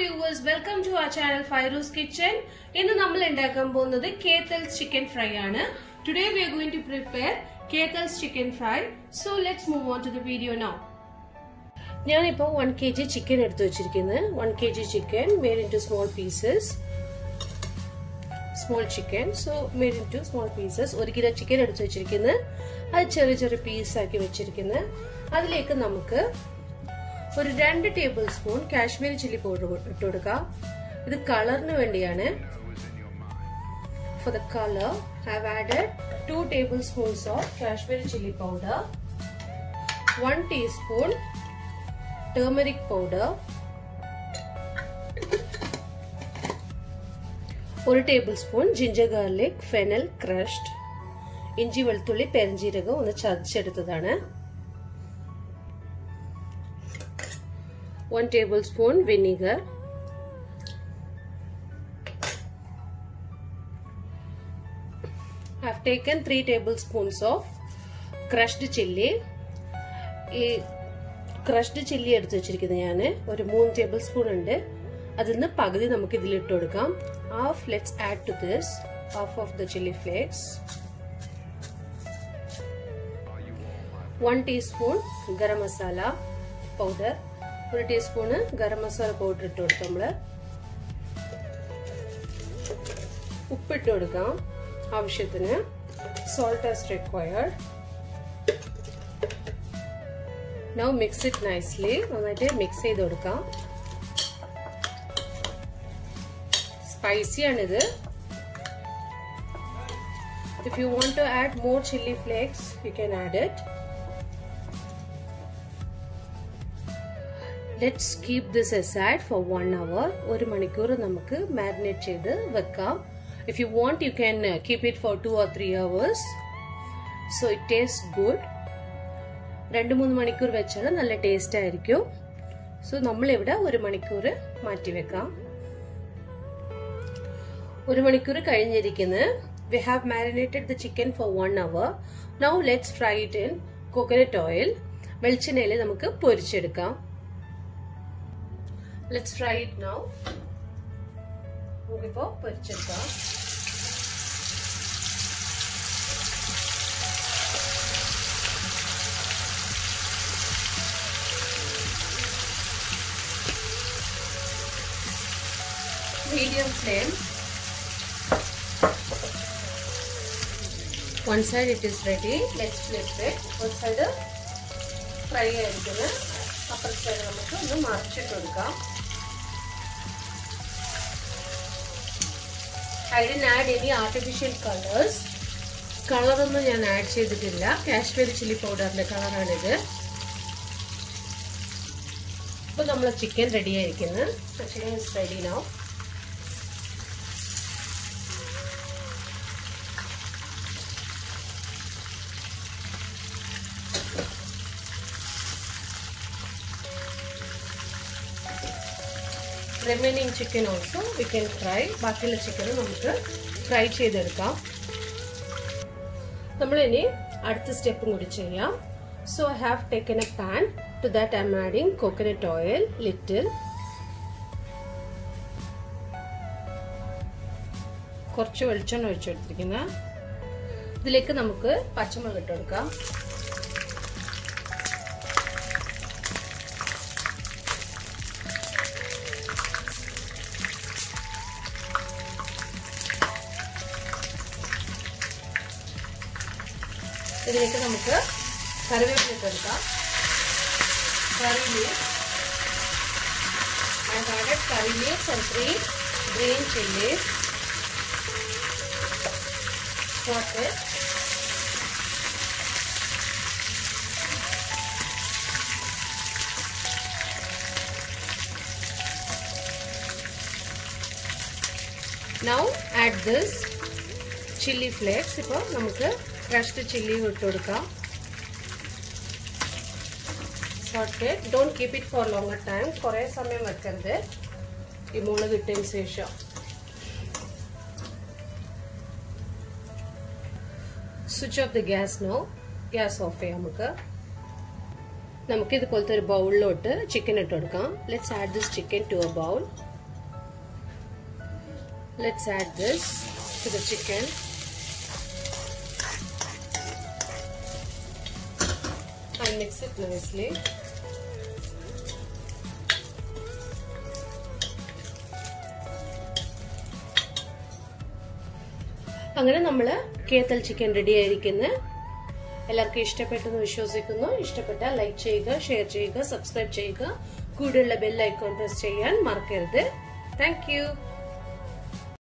viewers, welcome to our channel Fairo's Kitchen. In the nammal undakkan povunathu Kethal's chicken fry aanu. Today we are going to prepare Kethal's chicken fry. So let's move on to the video now. ഞാൻ ഇപ്പോൾ 1 kg chicken എടുത്തു വെച്ചിരിക്കുന്നു. 1 kg chicken made into small pieces. Small chicken, so made into small pieces. 1 kg chicken എടുത്തു വെച്ചിരിക്കുന്നു. അത് ചെറിയ ചെറിയ piece ആക്കി വെച്ചിരിക്കുന്നു. അതിലേക്ക് നമുക്ക് ഒരു 2 tablespoon കാശ്മീരി ചില്ലി പൗഡർ ഇട്ടു കൊടുക്കാം. ഇത് കളറിന് വേണ്ടിയാണ്. For the color, I have added 2 tablespoons of Kashmiri chili powder, 1 teaspoon turmeric powder, 1 tablespoon ginger garlic fennel crushed, ഇഞ്ചി വെളുത്തുള്ളി പെരിഞ്ജീരകം ഒന്ന് ചതച്ചെടുത്തതാണ്, 1 tablespoon vinegar, I have taken 3 tablespoons of crushed chilli. Crushed chilli എടുത്തു വെച്ചിരിക്കുന്നത് ഞാൻ ഒരു 3 tablespoon ഉണ്ട്. അതിന്ന് പകുതി നമുക്ക് ഇതിൽ ഇട്ട് കൊടുക്കാം. Let's add to this half of the chili flakes. 1 teaspoon garam masala powder. 1 teaspoon garam masala powder ഇട്ട് കൊടുക്കാം. നമ്മൾ ഉപ്പ് ഇട്ട് കൊടുക്കാം ആവശ്യത്തിന്. Salt as required. Now mix it nicely. നന്നായിട്ട് മിക്സ് ചെയ്ത് കൊടുക്കാം. സ്പൈസി ആണിത്. If you want to add more chili flakes, you can add it. Let's keep this aside for 1 hour. 1 മണിക്കൂർ നമുക്ക് മാരിനേറ്റ് ചെയ്ത് വെക്കാം. If you want, you can keep it for 2 or 3 hours. So it tastes good. 2-3 മണിക്കൂർ വെച്ചാൽ നല്ല taste ആയിരിക്കും. So നമ്മൾ ഇവിടെ 1 മണിക്കൂർ മാറ്റി വെക്കാം. 1 മണിക്കൂർ കഴിഞ്ഞിരിക്കുന്നു. We have marinated the chicken for 1 hour. Now let's fry it in coconut oil. വെളിച്ചെണ്ണയിൽ നമുക്ക് പൊരിച്ചെടുക്കാം. Let's fry it now. നമുക്കിപ്പോൾ പൊരിച്ചെടുക്കാം. Medium flame. One side it is ready. Let's flip it. One side fry ആയിരിക്കുന്നു. അപ്പുറത്തെ side നമുക്ക് ഒന്ന് മറിച്ചിട്ട് കൊടുക്കാം. I didn't add any artificial colors. കളറൊന്നും ഞാൻ ആഡ് ചെയ്തിട്ടില്ല. കാശ്മീരി ചില്ലി പൗഡറിന്റെ കളറാണിത്. ഇപ്പൊ നമ്മളെ ചിക്കൻ റെഡി ആയിരിക്കുന്നു. Chicken is ready now. Remaining chicken also we can fry. ബാക്കിയുള്ള ചിക്കൻ നമുക്ക് ഫ്രൈ ചെയ്തെടുക്കാം. നമ്മൾ ഇനി അടുത്ത സ്റ്റെപ്പും കൂടി ചെയ്യാം. So I have taken a pan. To that I am adding coconut oil little. കുറച്ച് വെളിച്ചെണ്ണ ഒഴിച്ചു കൊടുത്തിരിക്കുന്നു. ഇതിലേക്ക് നമുക്ക് പച്ചമുളക് ഇട്ട് കൊടുക്കാം. ഇതിലേക്ക് നമുക്ക് കറിവേപ്പില ഇട്ട് കൊടുക്കാം. curry leaves. I have added curry leaves and 3 green chilies. Sauteed. Now add this chili flakes. ഇപ്പോൾ നമുക്ക് crushed chili ഇട്ട് കൊടുക്കാം. Sauteed. Don't keep it for longer time. കുറേ സമയം വെക്കരുത്. ഈ മുളക് ഇട്ടതിന് ശേഷം switch off the gas now. Gas off ചെയ്യാം നമുക്ക്. നമുക്ക് ഇതുപോലത്തെ ഒരു ബൗളിലോട്ട് ചിക്കൻ ഇട്ട് കൊടുക്കാം. Let's add this chicken to a bowl. Let's add this to the chicken. And mix it nicely. അങ്ങനെ നമ്മൾ കേത്തൽ ചിക്കൻ റെഡി ആയിരിക്കുന്നു. എല്ലാവർക്കും ഇഷ്ടപ്പെട്ടെന്ന് വിശ്വസിക്കുന്നു. ഇഷ്ടപ്പെട്ടാൽ ലൈക്ക് ചെയ്യുക, ഷെയർ ചെയ്യുക, സബ്സ്ക്രൈബ് ചെയ്യുക. കൂടെയുള്ള ബെൽ ഐക്കോൺ പ്രസ് ചെയ്യാൻ മറക്കരുത്. Thank U.